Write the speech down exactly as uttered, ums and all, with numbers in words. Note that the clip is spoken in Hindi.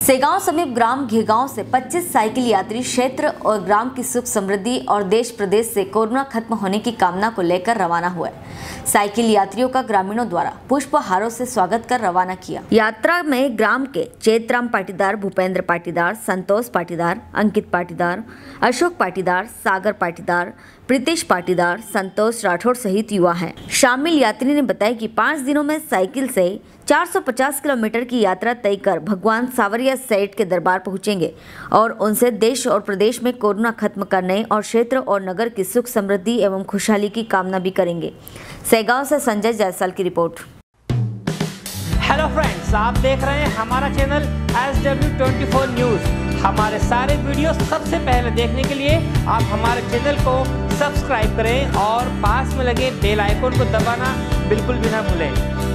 सेगांव समीप ग्राम घेगांव से पच्चीस साइकिल यात्री क्षेत्र और ग्राम की सुख समृद्धि और देश प्रदेश से कोरोना खत्म होने की कामना को लेकर रवाना हुए। साइकिल यात्रियों का ग्रामीणों द्वारा पुष्पहारों से स्वागत कर रवाना किया। यात्रा में ग्राम के चेतराम पाटीदार, भूपेंद्र पाटीदार, संतोष पाटीदार, अंकित पाटीदार, अशोक पाटीदार, सागर पाटीदार, प्रीतिश पाटीदार, संतोष राठौड़ सहित युवा हैं। शामिल यात्री ने बताया कि पाँच दिनों में साइकिल से चार सौ पचास किलोमीटर की यात्रा तय कर भगवान सावरिया सेठ के दरबार पहुंचेंगे और उनसे देश और प्रदेश में कोरोना खत्म करने और क्षेत्र और नगर की सुख समृद्धि एवं खुशहाली की कामना भी करेंगे। सेगांव से संजय जायसवाल की रिपोर्ट। हेलो फ्रेंड्स, आप देख रहे हैं हमारा channel S W twenty four news. हमारे सारे वीडियो सबसे पहले देखने के लिए आप हमारे चैनल को सब्सक्राइब करें और पास में लगे बेल आइकन को दबाना बिल्कुल भी ना भूलें।